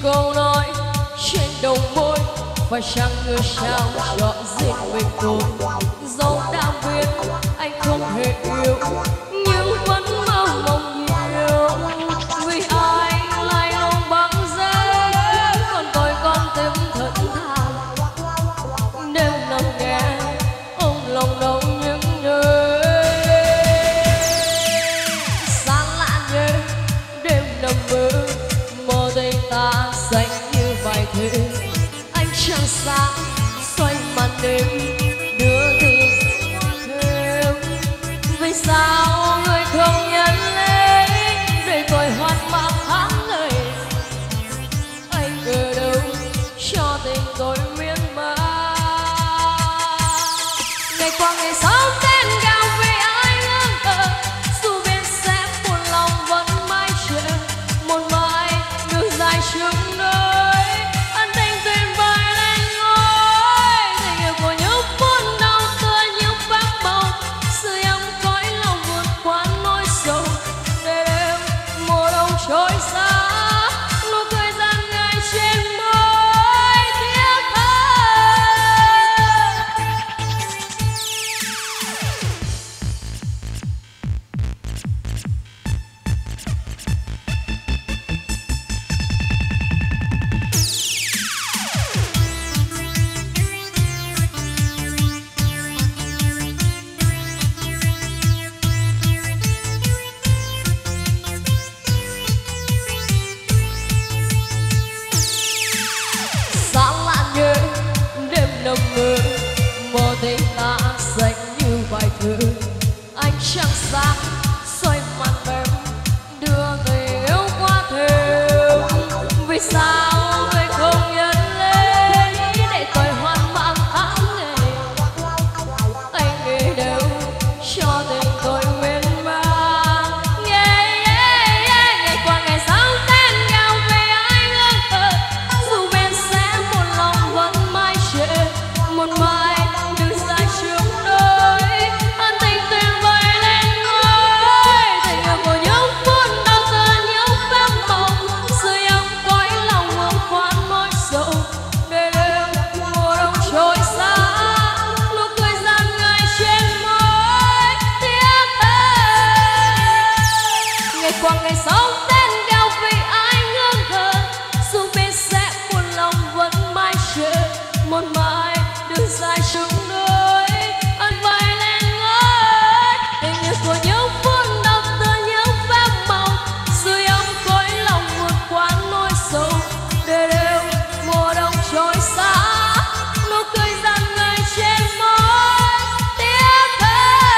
câu nói trên đầu môi, phải chăng người sao chọn riêng mình tôi. Dẫu đã biết anh không hề yêu, nhưng vẫn mơ mộng nhiều. Vì anh lại lòng băng giá, còn tôi con tim thật thà. Đêm nằm nghe ôm lòng đau những nơi xa lạ nhớ. Đêm nằm mơ mơ tình ta xanh như bài thơ. Anh trăng sáng xoay màn đêm đưa tình qua thêm. Vì sao người không nhận lấy để tôi hoang mang tháng ngày. Anh ở đâu cho tình tôi miên man. Ngày qua ngày sống tên cao vì ai ngỡ ngàng. Dù biết sẽ buồn lòng vẫn mãi chờ một mai đường dài chung đôi. Anh tình tuyệt vời lên ngôi. Tình yêu của những phút đau tựa những phép màu. Sự ấm cõi lòng vượt qua nỗi sầu. Để đêm mùa đông trôi xa, nụ cười gian ngại trên môi tiếc thơ. Xa lạ nhớ đêm nằm mơ mơ tình ta xanh như bài thơ. Anh trăng sáng xoay màn đêm đưa người yêu qua thêm. Vì sao người không nhận lấy để tôi hoang mang tháng ngày. Anh nghĩ đâu cho tình tôi miên man. Ngày qua ngày sáng tên cao vì ai ngỡ ngàng. Dù bên sẽ một lòng vẫn mãi chờ một mai đường dài chung đôi. Anh tình tuyệt vời lên ngôi. Tình yêu của những phút đau tựa những phép mộng. Sự ấm cõi lòng vượt qua nỗi sầu. Để đêm mùa đông trôi xa, nụ cười gian ngại trên môi tiếc thơ. Ngày qua ngày sống tên cao vì ai ngỡ ngàng. Dù biết sẽ buồn lòng vẫn mãi chờ một mai đường dài chung đôi. Anh bay lên ngôi. Tình yêu của những phút đau tựa những phép màu. Sự ấm cõi lòng vượt qua nỗi sầu. Để đêm mùa đông trôi xa, nụ cười gian ngại trên môi tiếc thơ.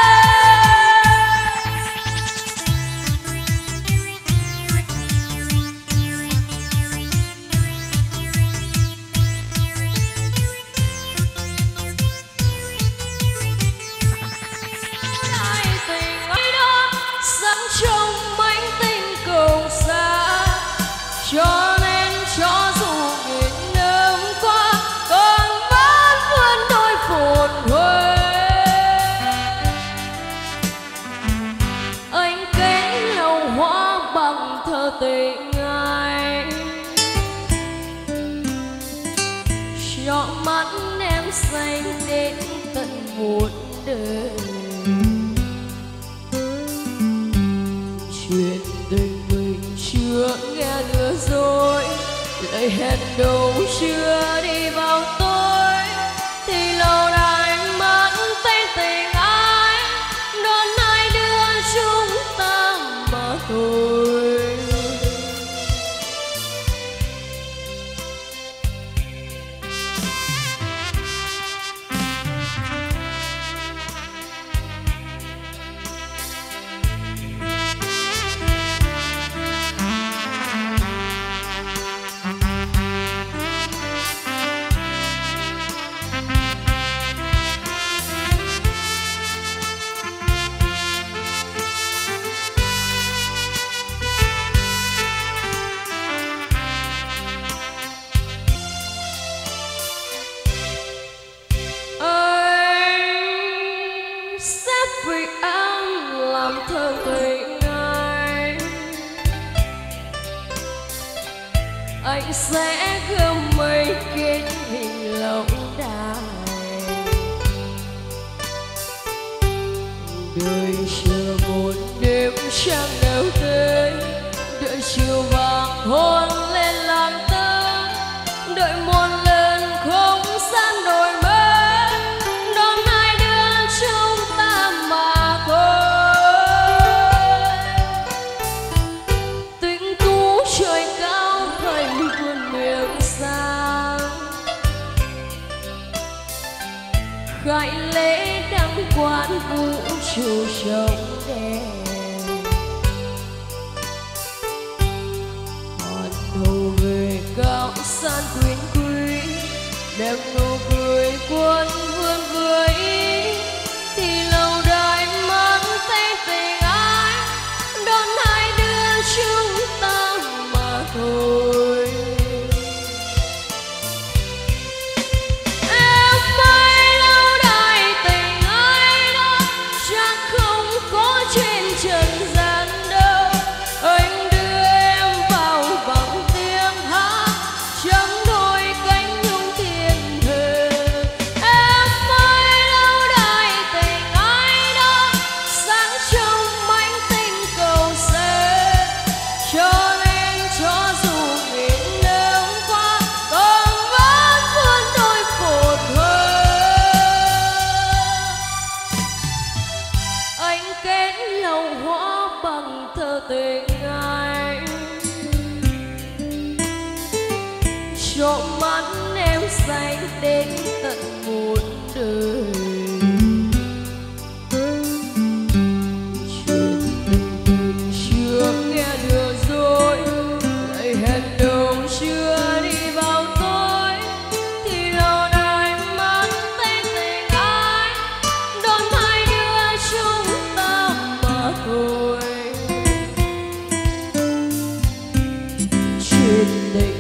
Đại tình ấy đó dẫn trong mảnh tình cầu xa. Cho nên cho dù nghìn năm qua còn vẫn vươn đôi phồn hoa. Anh cánh lầu hoa bằng thơ tình ai. Cho mắt em xanh đến tận một đời. Chuyện tình mình chưa nghe lừa dối. Lời hẹn đầu chưa đi vào tối. Thì lâu đài mắt tên tình ai. Đón ai đưa chúng ta mà thôi. anh sẽ gom mây kết hình lâu đài. Đợi chờ một đêm trăng đều tới, đợi chiều vàng hôn lên làng tơ, đợi một lần không gian đổi mới, đón hai đứa chúng ta mà thôi. Tinh tú trời cao thành vườn miệng sáng, khai lễ đăng quán vũ trụ trong đèn. Hòn hồ về cao san quyến quý, đem nụ cười cuốn vươn với thì lâu đài mang tên tình ai, đón hai đứa chúng ta mà thôi. Em ơi lâu đài tình ai đó chắc không có trên trần gian đâu, anh đưa em vào bằng tiếng hát chấm đôi cánh nhung thiên thề. Em ơi lâu đài tình ai đó sáng trong mảnh tinh cầu xe, cho nên cho dù nghìn năm qua còn vẫn vươn đôi phù thơ. Anh kết lâu hóa bằng thơ tình ai, cho mắt em xanh đến tận một đời. Chuyện tình chưa nghe được rồi, lại hẹn đầu chưa đi vào tối, thì lâu đài mang tên tình ai, đón hai đứa chúng ta mà thôi. Chuyện tình